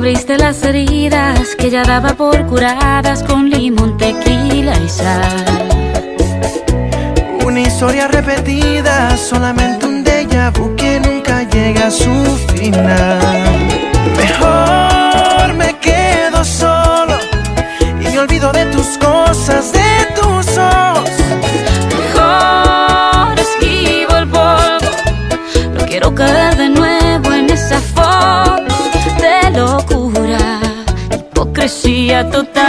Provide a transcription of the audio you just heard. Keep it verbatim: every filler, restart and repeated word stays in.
cubriste las heridas que ya daba por curadas con limón, tequila y sal. Una historia repetida, solamente un déjà vu que nunca llega a su final. Mejor me quedo solo y me olvido de tus cosas, de tus ojos. Mejor esquivo el polvo, no quiero caer de nuevo en esa foto de locura, hipocresía total.